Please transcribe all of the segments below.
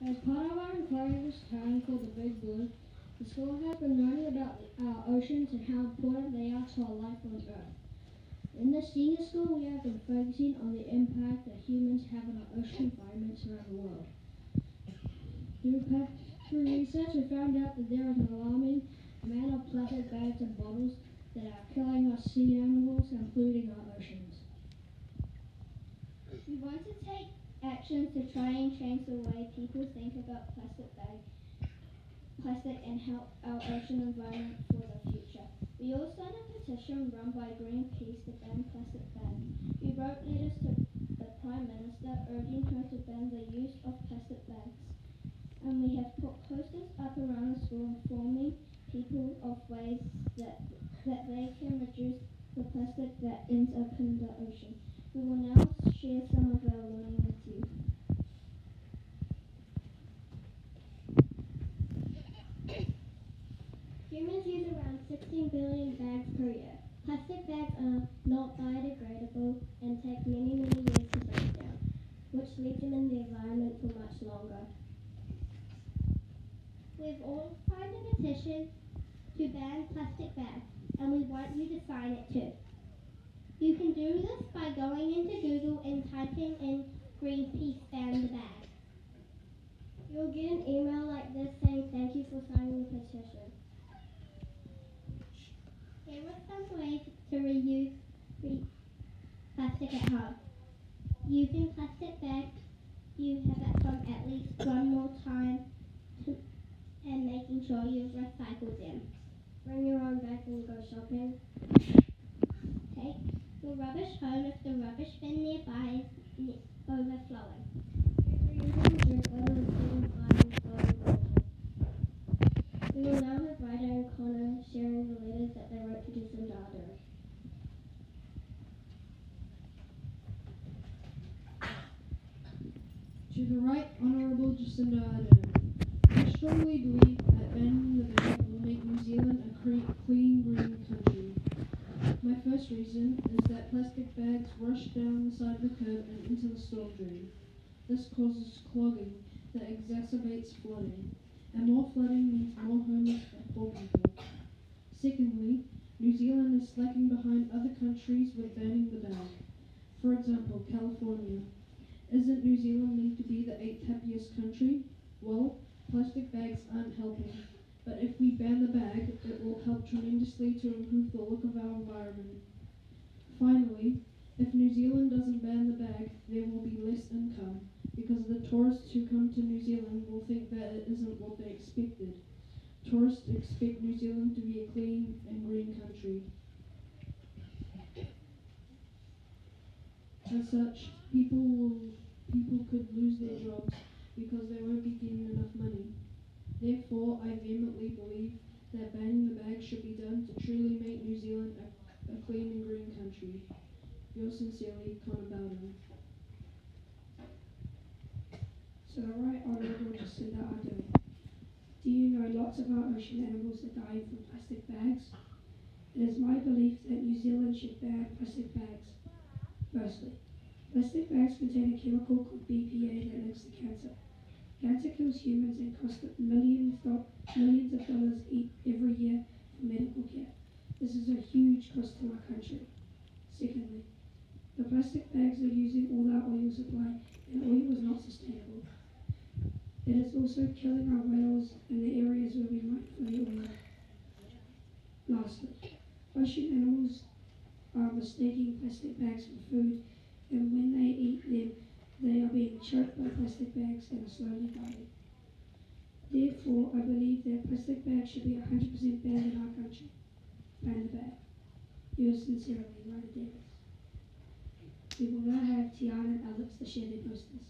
As part of our inquiry this time called the Big Blue, the school has been learning about our oceans and how important they are to our life on Earth. In the senior school, we have been focusing on the impact that humans have on our ocean environments around the world. Through research, we found out that there is an alarming amount of plastic bags and bottles that are killing our sea animals, including our oceans. We want to take actions to try and change the way people think about plastic and help our ocean environment for the future. We all signed a petition run by Greenpeace to ban plastic bags. We wrote letters to the Prime Minister urging her to ban the use of plastic bags. And we have put posters up around the school informing people of ways that they can reduce the plastic that ends up in the ocean. We will now share some of our learning with you. Humans use around 16 billion bags per year. Plastic bags are not biodegradable and take many years to break down, which leaves them in the environment for much longer. We've all signed a petition to ban plastic bags, and we want you to sign it too. You can do this by going into Google and typing in Greenpeace ban the bag. You'll get an email like this saying thank you for signing the petition. Here are some ways to reuse plastic at home. Using plastic bags, you have at home at least one more time and making sure you've recycled them. Bring your own bag when you go shopping. Take your rubbish home if the rubbish bin nearby is overflowing. We will now have Ryder and Connor sharing the letters that they wrote to Jacinda Ardern. To the Right Honourable Jacinda Ardern, I strongly believe that banning the bag will make New Zealand a clean, green country. My first reason is that plastic bags rush down the side of the curb and into the storm drain. This causes clogging that exacerbates flooding, and more flooding means more homeless and poor people. Secondly, New Zealand is slacking behind other countries with banning the bag. For example, California. Isn't New Zealand need to be the 8th happiest country? Well, plastic bags aren't helping, but if we ban the bag, it will help tremendously to improve the look of our environment. Finally, if New Zealand doesn't ban the bag, there will be less income, because the tourists who come to New Zealand will think that it isn't what they expected. Tourists expect New Zealand to be a clean and green country. As such, people could lose their jobs because they won't be getting enough money. Therefore, I vehemently believe that banning the bag should be done to truly make New Zealand a clean and green country. Yours sincerely, Connor Bowden. To the Right Honourable Jacinda Ardern. Do you know lots of our ocean animals are dying from plastic bags? It is my belief that New Zealand should ban plastic bags. Firstly, plastic bags contain a chemical called BPA that links to cancer. Cancer kills humans and costs millions of dollars every year for medical care. This is a huge cost to our country. Secondly, the plastic bags are using all our oil supply, and oil is not sustainable. It is also killing our whales in the areas where we mine for the oil. Lastly, ocean animals are mistaking plastic bags for food, and when they eat them, they are being choked by plastic bags and are slowly dying. Therefore, I believe that plastic bags should be 100% banned in our country. Ban the bag. Yours sincerely, Ryder Davis. We will now have Tiana and Alex to share their posters.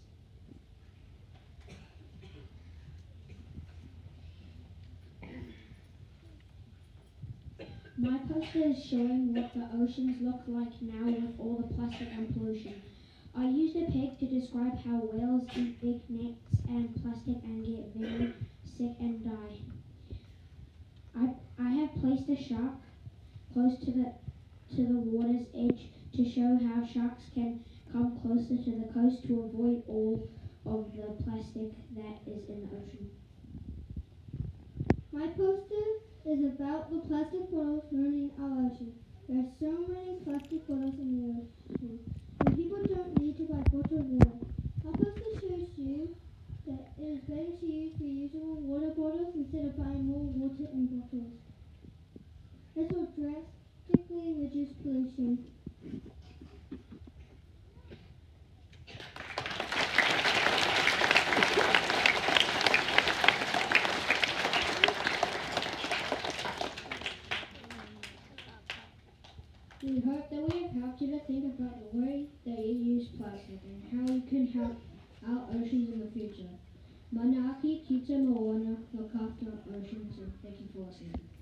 My poster is showing what the oceans look like now with all the plastic and pollution. I used a pig to describe how whales eat big nets and plastic and get very sick and die. I have placed a shark close to the water's edge to show how sharks can come closer to the coast to avoid all of the plastic that is in the ocean. My poster is about the plastic bottles ruining our ocean. There are so many plastic bottles in the ocean, and people don't need to buy bottled water. My poster shows you that it is better to use reusable water bottles instead of buying more water in bottles. This will drastically reduce pollution. We hope that we have helped you to think about the way that you use plastic and how we can help our oceans in the future. Manaki Kita Moana, look after our oceans, and thank you for listening.